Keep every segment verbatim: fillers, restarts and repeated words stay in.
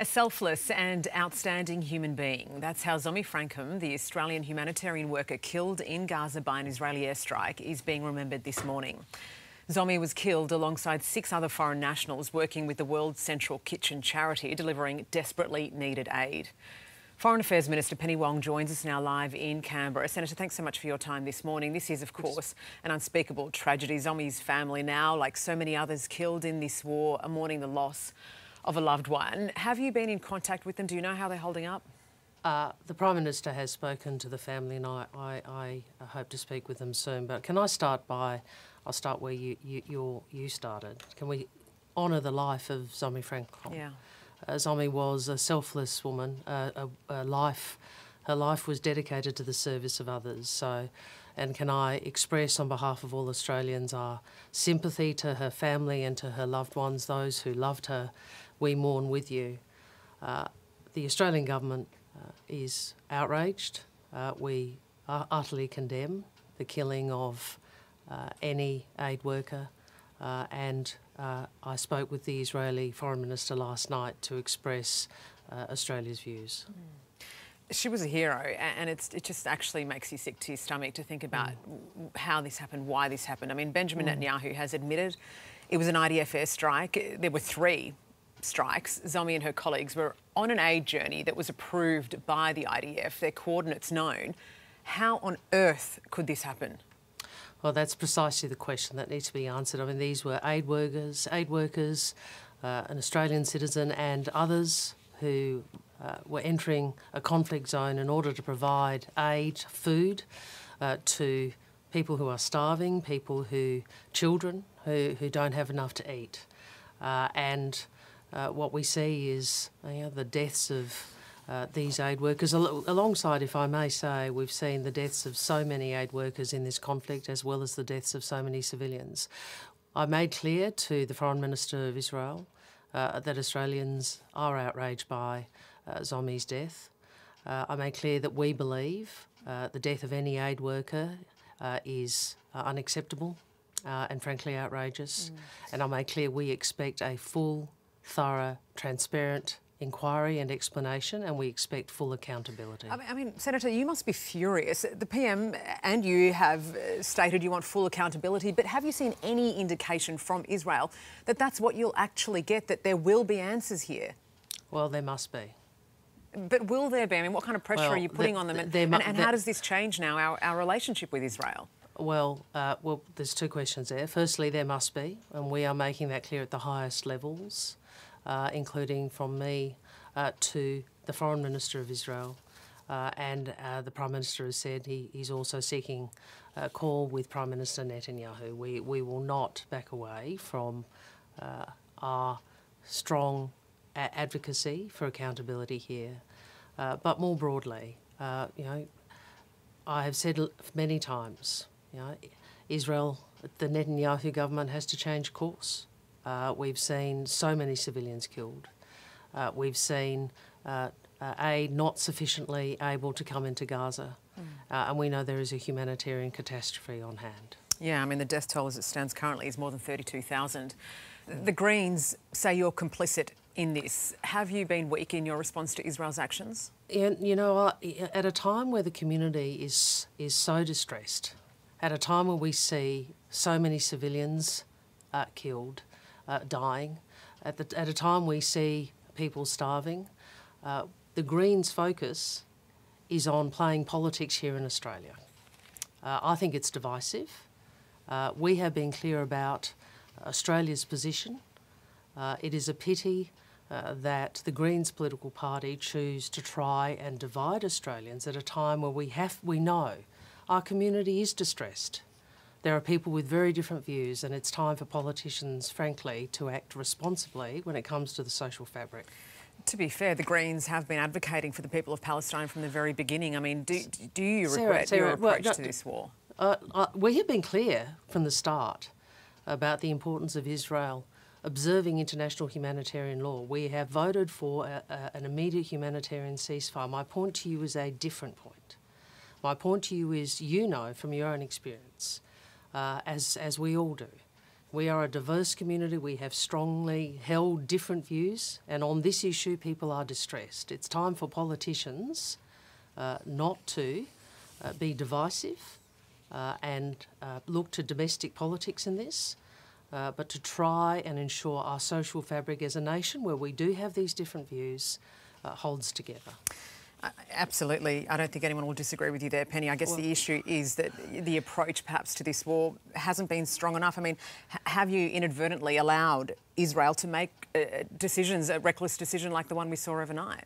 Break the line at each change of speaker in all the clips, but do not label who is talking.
A selfless and outstanding human being. That's how Zomi Frankham, the Australian humanitarian worker killed in Gaza by an Israeli airstrike, is being remembered this morning. Zomi was killed alongside six other foreign nationals working with the World Central Kitchen charity, delivering desperately needed aid. Foreign Affairs Minister Penny Wong joins us now live in Canberra. Senator, thanks so much for your time this morning. This is, of course, an unspeakable tragedy. Zomi's family now, like so many others killed in this war, are mourning the loss of a loved one. Have you been in contact with them? Do you know how they're holding up?
Uh, the Prime Minister has spoken to the family, and I, I, I hope to speak with them soon. But can I start by, I'll start where you you you're, you started. Can we honour the life of Zomi Frankham?
Yeah.
Uh, Zomi was a selfless woman. Uh, a, a life, her life was dedicated to the service of others. So, and can I express on behalf of all Australians our sympathy to her family and to her loved ones, those who loved her. We mourn with you. Uh, the Australian government uh, is outraged. Uh, we uh, utterly condemn the killing of uh, any aid worker, uh, and uh, I spoke with the Israeli Foreign Minister last night to express uh, Australia's views. Mm.
She was a hero, and it's, it just actually makes you sick to your stomach to think about mm. how this happened, why this happened. I mean, Benjamin mm. Netanyahu has admitted it was an I D F airstrike. There were three strikes. Zomi and her colleagues were on an aid journey that was approved by the I D F, their coordinates known. How on earth could this happen?
Well, that's precisely the question that needs to be answered. I mean, these were aid workers, aid workers, uh, an Australian citizen and others who uh, were entering a conflict zone in order to provide aid, food, uh, to people who are starving, people who, children who, who don't have enough to eat. Uh, and Uh, what we see is you know, the deaths of uh, these aid workers. Al alongside, if I may say, we've seen the deaths of so many aid workers in this conflict, as well as the deaths of so many civilians. I made clear to the Foreign Minister of Israel uh, that Australians are outraged by uh, Zomi's death. Uh, I made clear that we believe uh, the death of any aid worker uh, is uh, unacceptable uh, and frankly outrageous. Mm. And I made clear we expect a full, thorough, transparent inquiry and explanation, and we expect full accountability.
I mean, I mean, Senator, you must be furious. The P M and you have stated you want full accountability, but have you seen any indication from Israel that that's what you'll actually get, that there will be answers here?
Well, there must be.
But will there be? I mean, what kind of pressure
well,
are you putting
the,
on them? And,
and,
and how does this change now our, our relationship with Israel?
Well, uh, well, there's two questions there. Firstly, there must be, and we are making that clear at the highest levels, uh, including from me uh, to the Foreign Minister of Israel. Uh, and uh, the Prime Minister has said he, he's also seeking a call with Prime Minister Netanyahu. We, we will not back away from uh, our strong a advocacy for accountability here. Uh, but more broadly, uh, you know, I have said many times, you know, Israel, the Netanyahu government has to change course. Uh, we've seen so many civilians killed. Uh, we've seen uh, uh, aid not sufficiently able to come into Gaza. Mm. Uh, and we know there is a humanitarian catastrophe on hand.
Yeah, I mean, the death toll as it stands currently is more than thirty-two thousand. The Greens say you're complicit in this. Have you been weak in your response to Israel's actions?
And, you know, at a time where the community is, is so distressed, at a time where we see so many civilians uh, killed, uh, dying, at, the, at a time we see people starving, uh, the Greens' focus is on playing politics here in Australia. Uh, I think it's divisive. Uh, we have been clear about Australia's position. Uh, it is a pity uh, that the Greens political party choose to try and divide Australians at a time where we have, we know our community is distressed. There are people with very different views, and it's time for politicians, frankly, to act responsibly when it comes to the social fabric.
To be fair, the Greens have been advocating for the people of Palestine from the very beginning. I mean, do, do you
Sarah,
regret
Sarah,
your approach
well, no,
to this war?
Uh, uh, we have been clear from the start about the importance of Israel observing international humanitarian law. We have voted for a, a, an immediate humanitarian ceasefire. My point to you is a different point. My point to you is, you know from your own experience, uh, as, as we all do, We are a diverse community. We have strongly held different views, and on this issue, people are distressed. It's time for politicians uh, not to uh, be divisive uh, and uh, look to domestic politics in this, uh, but to try and ensure our social fabric as a nation, where we do have these different views, uh, holds together.
Uh, absolutely. I don't think anyone will disagree with you there, Penny. I guess well, the issue is that the approach perhaps to this war hasn't been strong enough. I mean, have you inadvertently allowed Israel to make uh, decisions, a reckless decision like the one we saw overnight?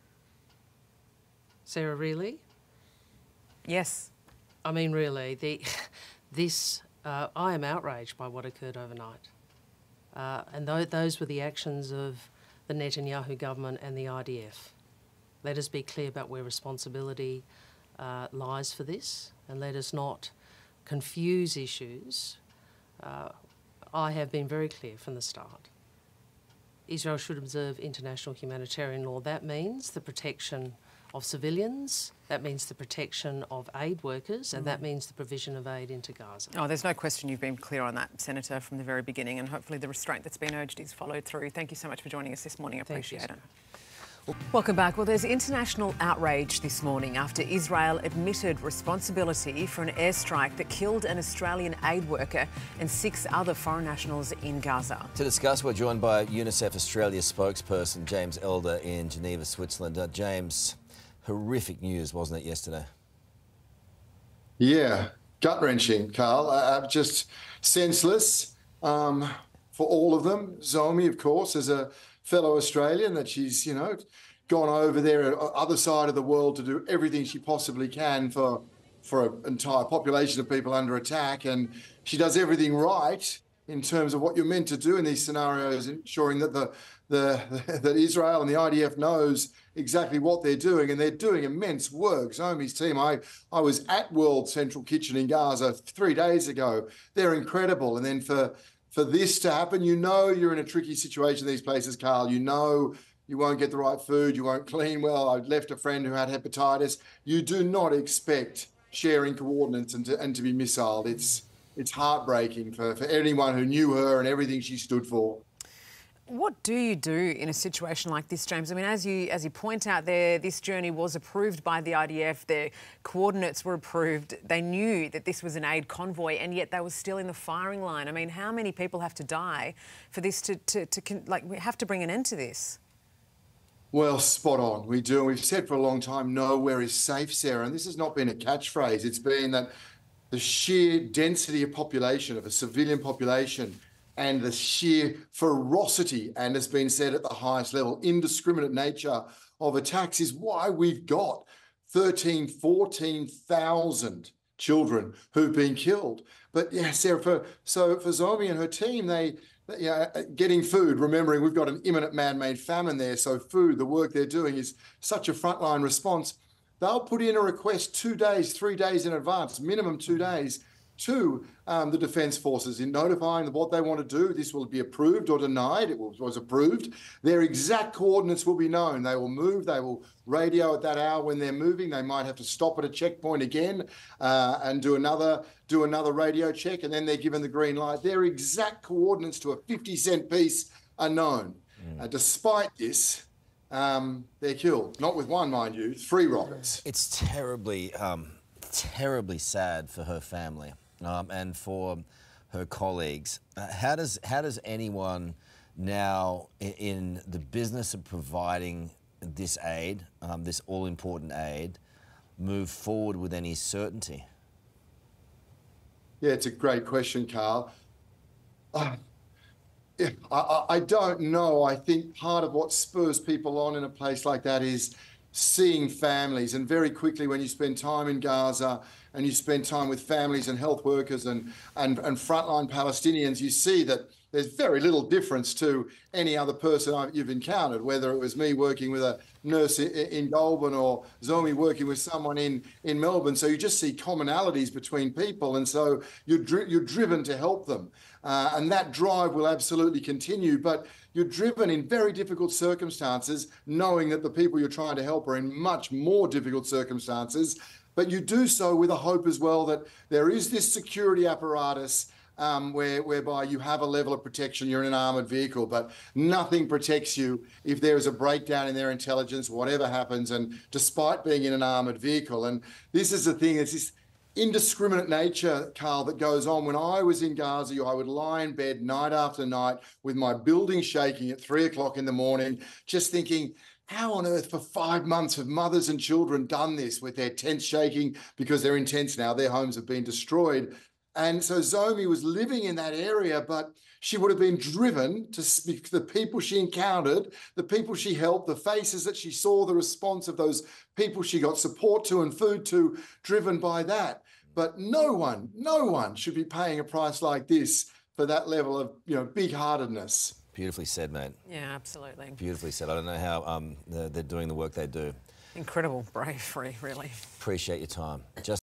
Sarah, really?
Yes.
I mean, really, the, this, uh, I am outraged by what occurred overnight. Uh, and th those were the actions of the Netanyahu government and the I D F. Let us be clear about where responsibility uh, lies for this, and let us not confuse issues. Uh, I have been very clear from the start. Israel should observe international humanitarian law. That means the protection of civilians, that means the protection of aid workers, and that means the provision of aid into Gaza.
Oh, there's no question you've been clear on that, Senator, from the very beginning, and hopefully the restraint that's been urged is followed through. Thank you so much for joining us this morning. I appreciate it. Welcome back. Well, there's international outrage this morning after Israel admitted responsibility for an airstrike that killed an Australian aid worker and six other foreign nationals in Gaza.
To discuss, we're joined by Unicef Australia spokesperson James Elder in Geneva, Switzerland. Uh, James, horrific news, wasn't it, yesterday?
Yeah, gut-wrenching, Carl. Uh, just senseless um, for all of them. Zomi, of course, as a fellow Australian, that she's, you know, gone over there on the other side of the world to do everything she possibly can for for an entire population of people under attack. And she does everything right in terms of what you're meant to do in these scenarios, ensuring that the, the, that Israel and the I D F knows exactly what they're doing, and they're doing immense work. Zomi's team, I, I was at World Central Kitchen in Gaza three days ago. They're incredible. And then for For this to happen, you know you're in a tricky situation in these places, Carl. You know you won't get the right food, you won't clean well. I left a friend who had hepatitis. You do not expect sharing coordinates and to, and to be missiled. It's it's heartbreaking for, for anyone who knew her and everything she stood for.
What do you do in a situation like this, James? I mean, as you as you point out there, this journey was approved by the I D F. Their coordinates were approved. They knew that this was an aid convoy, and yet they were still in the firing line. I mean, how many people have to die for this to, to, to like, we have to bring an end to this?
Well, spot on. We do. We've said for a long time, nowhere is safe, Sarah. And this has not been a catchphrase. It's been that the sheer density of population, of a civilian population, and the sheer ferocity, and has been said at the highest level, indiscriminate nature of attacks is why we've got thirteen, fourteen thousand children who've been killed. But yeah, Sarah, for, so for Zomi and her team, they, they yeah, getting food, remembering we've got an imminent man-made famine there, so food, the work they're doing is such a frontline response. They'll put in a request two days, three days in advance, minimum two days, to um, the Defence Forces in notifying what they want to do. This will be approved or denied. It was, was approved. Their exact coordinates will be known. They will move. They will radio at that hour when they're moving. They might have to stop at a checkpoint again uh, and do another do another radio check, and then they're given the green light. Their exact coordinates to a fifty cent piece are known. Mm. Uh, despite this, um, they're killed. Not with one, mind you, three rockets.
It's terribly, um, terribly sad for her family. Um, and for her colleagues. Uh, how does how does anyone now in, in the business of providing this aid, um, this all-important aid, move forward with any certainty?
Yeah, it's a great question, Carl. Uh, yeah, I, I don't know. I think part of what spurs people on in a place like that is seeing families, and very quickly when you spend time in Gaza and you spend time with families and health workers and, and, and frontline Palestinians, you see that there's very little difference to any other person you've encountered, whether it was me working with a nurse in Goulburn or Zomi working with someone in, in Melbourne. So you just see commonalities between people, and so you're, dri you're driven to help them. Uh, and that drive will absolutely continue, but you're driven in very difficult circumstances, knowing that the people you're trying to help are in much more difficult circumstances. But you do so with a hope as well that there is this security apparatus um, where, whereby you have a level of protection, you're in an armoured vehicle, but nothing protects you if there is a breakdown in their intelligence, whatever happens, and despite being in an armoured vehicle. And this is the thing, it's this indiscriminate nature, Carl, that goes on. When I was in Gaza, I would lie in bed night after night with my building shaking at three o'clock in the morning, just thinking, how on earth for five months have mothers and children done this with their tents shaking because they're in tents now, their homes have been destroyed. And so Zomi was living in that area, but she would have been driven to speak the people she encountered, the people she helped, the faces that she saw, the response of those people she got support to and food to, driven by that. But no one, no one should be paying a price like this for that level of, you know, big-heartedness.
Beautifully said, mate.
Yeah, absolutely.
Beautifully said. I don't know how um, they're, they're doing the work they do.
Incredible bravery, really.
Appreciate your time. Just